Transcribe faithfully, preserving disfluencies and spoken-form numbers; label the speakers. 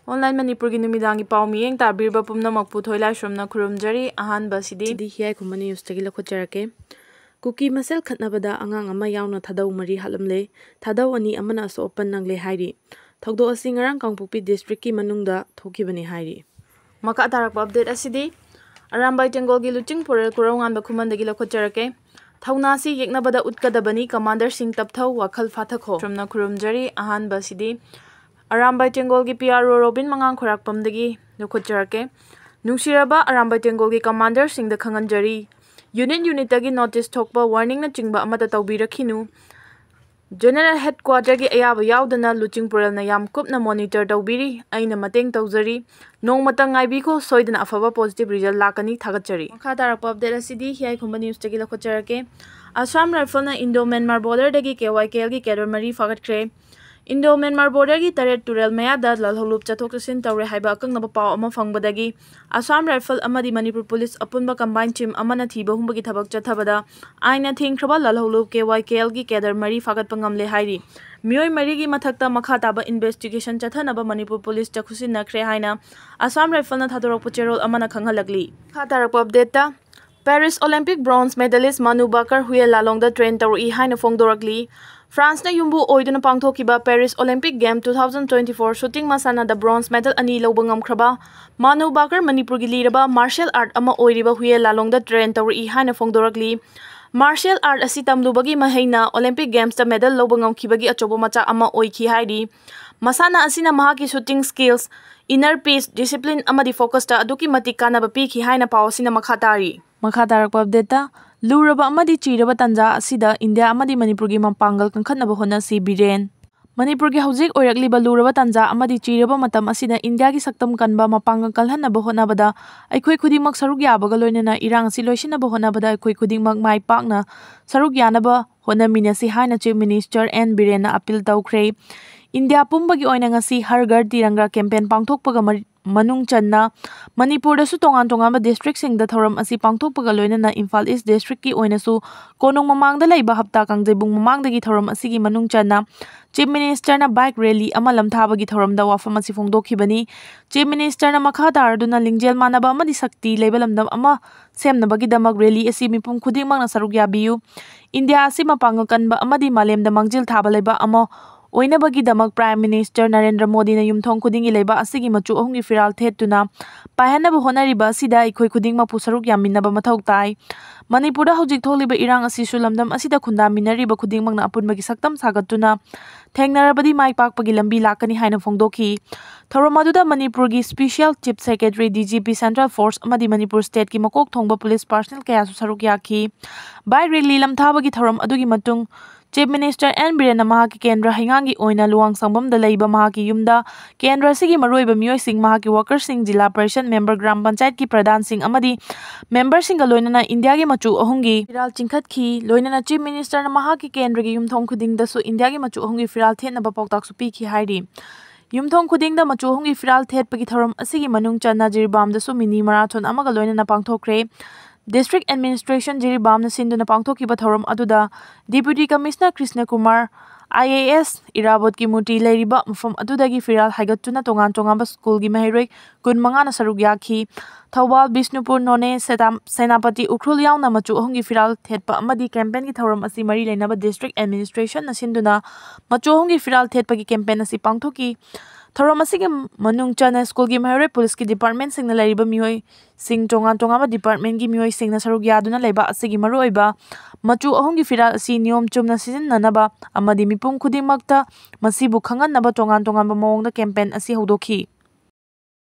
Speaker 1: Online Manipur gi numidangi pau miyeng tabirba pumnamak puthoi somna khurumjari ahanba sidi di hiyai khumani ustagi lakhojarake. Kuki Masen Khatnabada Angang ama Yaona Thadou mari Hatlamle Thadou ani Amana Asok Apan Nangle Hairi Thogdo asi ngarang Kangpokpi district ki manungda thokibani Hairi. Maka tarakpa update asidi Arambai Tengol gi luching porel kurongan ba khumandagi lakhojarake. Thaunasi yeknabada utkadabani commander sing tapthau wakhal phathakho somna khurumjari ahanba sidi Arambai Tengol gi P R O Robin mangang khorak pamdagi lokhojarake. Nungsiraba Arambai Tengol gi commander sing da khanganjari unit unit tagi notice thokpa warning na chingba amata tawbirakhinu. General headquarter gi ayaba yaudana luching porel na yam kupna monitor tawbiri aina mateng tawjari nongmata ngaibiko soidana afaba positive result lakani thagatjari. Makha tarakpa update asidi hiyai khumba news tagi lakhojarake. Assam Rifle na Indo Myanmar border dagi K Y K L gi cadre mari fagatkre. Indo Myanmar border gi taret turel mayada lalholup chathok chasin tawre haiba akangna paw ama fangbadagi Assam Rifle amadi Manipur police apunba combined team amana thiba humbagi thabak chathabada aina thingkhraba lalholup K Y K L gi cadre mari fagatpa ngamle hairi mioi mari gi mathakta makha taba investigation chathanaba Manipur police chakhusin nakhre haina Assam Rifle na thadorok pucherol amana khanghalagli. Kha tarakpa update ta Paris Olympic bronze medalist Manu Bakar huye lalong da train tawri haina fongdorakli. France na yumbu oiduna pangthokiba Paris Olympic Game twenty twenty-four shooting masana da bronze medal ani lawba ngamkhraba Manu Bakar Manipur gi liraba martial art ama oiriba huye lalong da train tawri haina fongdorakli. Martial art asi tamlubagi mahaina Olympic Games da medal lawba ngamkhibagi achobo macha ama oikhi hairi masana asina mahaki shooting skills inner peace discipline amadi focus ta aduki matik kanaba pikhi haina pawsina makhatari. Makha tarakpa update ta Luraba amadi chiraba tanja asida India amadi Manipur gi mampangal kankhatnaba hona si biren. Manipur gi hojik oirakliba luraba tanja amadi chiraba matam asida India gi saktam kanba mapangal kalhanaba honabada aikhoi khudingmak saruk yabaga loinana irang si loisinaba honabada aikhoi khudingmak mai pakna saruk yanaba honaminasi haina Chief Minister N Biren na appeal tawkhre. India pumbagi oina ngasi Har Ghar Tiranga campaign pangthokpaga manung channa Manipur da su tongan tongan ba district sing da thoram asi pangthokpaga loinana Imphal East district ki oina su konong mamang da laiba hapta kangjebung mamang da gi thoram asi gi manung channa Chief Minister na bike rally ama lamthaba gi thoram da wafam asi phongdokhibani. Chief Minister na makha tarduna lingjel manaba amadi sakti leiba lamdam ama semnabagi damak rally asi mipum khudingmak na saruk yabiu. India asi mapangal kanba amadi malem da mangjil thaba leiba ama oinabagi damak Prime Minister Narendra Modi na yumthong khudingi leiba asigi machu ahumgi firal thetuna pahanaba honariba asida ikhoi khudingma pusaruk yaminaba mathau tai. Manipur da hojik tholiba irang asi sulamdam asida khunda minariba khudingmakna apunbagi saktam sagatuna thengnarabadi mai pakpagi lambi lakani haina phongdokhi. Thoromaduda Manipur gi Special Chief Secretary D G P Central Force amadi Manipur State ki makok thongba police personnel kaya su saruk yakhi. By rally lamthabagi thoram adugi matung Chief Minister N Biren na mahaki Kendra hingangi oina luang sangbam da leiba mahaki yumda Kendra sigi maroiba miyoi sing mahaki worker sing Jila Parishad member Gram Panchayat ki Pradhan sing amadi member sing loinana India gi machu ahungi firal chingkhat khi loinana Chief Minister na mahaki Kendra gi yumthong khuding da su India gi machu ahungi firal thetna ba pawtak su pi khi hairi. Yumthong khuding da machu ahungi firal thet pagi thoram asigi manung channa Jiribam da su mini marathon amaga loinana pangthokre. District Administration Jiribam na sinduna pangthokiba thoram aduda Deputy Commissioner Krishna Kumar I A S Irabot ki muti leiriba mafam adudagi firal haigatuna tongan tongamba school gi mahiroi kun manga na saruk yakhi. Thawbal Bishnupur None Senapati Ukhrul yauna machu ahungi firal thetpa amadi campaign gi thoram asi mari leinaba District Administration na sinduna machu ahungi firal thetpa gi campaign asi pangthoki. Thoram asigi manung chana school gi mahiroi police ki department sing na leiriba mihoi sing tongan tongaba department gi mihoi sing na saruk yaduna leiba asigi maroiba machu ahungi firal asi niyom chumna sijinnanaba amadi mipum khudingmakta masibu khanganaba tongan tongan ba mawongda campaign asi hodokhi.